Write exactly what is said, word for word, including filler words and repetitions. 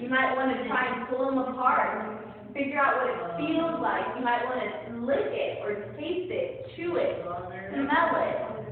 You might want to try and pull them apart, figure out what it feels like. You might want to lick it or taste it, chew it, smell it.